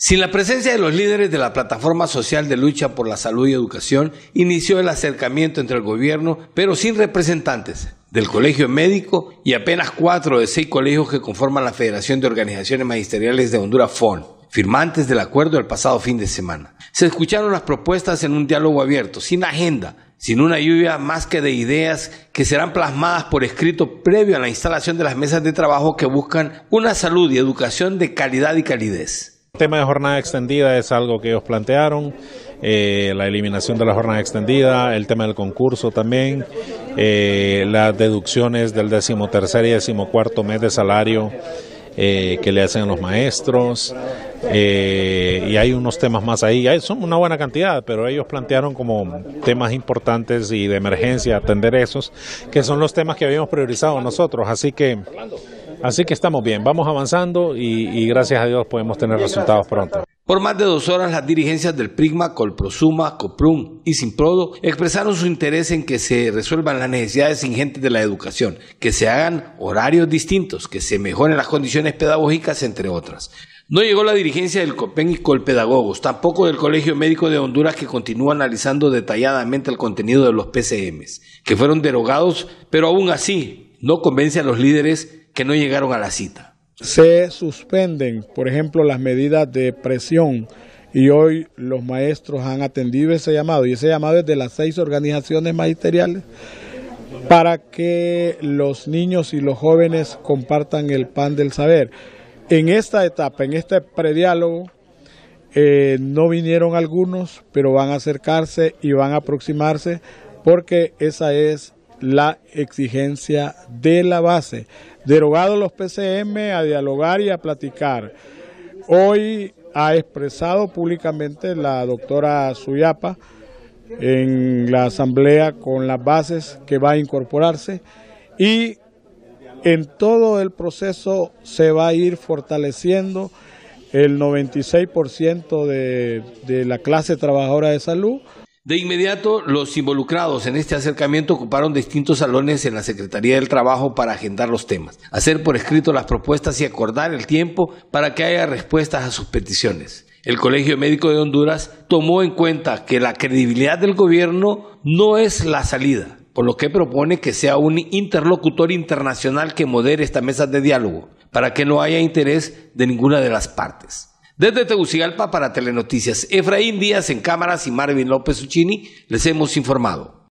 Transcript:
Sin la presencia de los líderes de la Plataforma Social de Lucha por la Salud y Educación, inició el acercamiento entre el gobierno, pero sin representantes del Colegio Médico y apenas 4 de 6 colegios que conforman la Federación de Organizaciones Magisteriales de Honduras, FON, firmantes del acuerdo el pasado fin de semana. Se escucharon las propuestas en un diálogo abierto, sin agenda, sin una lluvia más que de ideas que serán plasmadas por escrito previo a la instalación de las mesas de trabajo que buscan una salud y educación de calidad y calidez. El tema de jornada extendida es algo que ellos plantearon, la eliminación de la jornada extendida, el tema del concurso también, las deducciones del 13º y 14º mes de salario que le hacen a los maestros, y hay unos temas más ahí, son una buena cantidad, pero ellos plantearon como temas importantes y de emergencia atender esos, que son los temas que habíamos priorizado nosotros, así que estamos bien, vamos avanzando y gracias a Dios podemos tener resultados pronto. Por más de 2 horas, las dirigencias del PRIGMA, Colprosuma, Coprum y Simprodo expresaron su interés en que se resuelvan las necesidades ingentes de la educación, que se hagan horarios distintos, que se mejoren las condiciones pedagógicas, entre otras. No llegó la dirigencia del COPEN y Colpedagogos, tampoco del Colegio Médico de Honduras, que continúa analizando detalladamente el contenido de los PCMs, que fueron derogados, pero aún así no convence a los líderes que no llegaron a la cita. Se suspenden, por ejemplo, las medidas de presión y hoy los maestros han atendido ese llamado y ese llamado es de las 6 organizaciones magisteriales para que los niños y los jóvenes compartan el pan del saber. En esta etapa, en este prediálogo, no vinieron algunos, pero van a acercarse y van a aproximarse porque esa es la exigencia de la base. Derogados los PCM, a dialogar y a platicar. Hoy ha expresado públicamente la doctora Suyapa en la asamblea con las bases que va a incorporarse y en todo el proceso se va a ir fortaleciendo el 96% de la clase trabajadora de salud. De inmediato, los involucrados en este acercamiento ocuparon distintos salones en la Secretaría del Trabajo para agendar los temas, hacer por escrito las propuestas y acordar el tiempo para que haya respuestas a sus peticiones. El Colegio Médico de Honduras tomó en cuenta que la credibilidad del gobierno no es la salida, por lo que propone que sea un interlocutor internacional que modere estas mesas de diálogo, para que no haya interés de ninguna de las partes. Desde Tegucigalpa para Telenoticias, Efraín Díaz en cámaras y Marvin López Uccini, les hemos informado.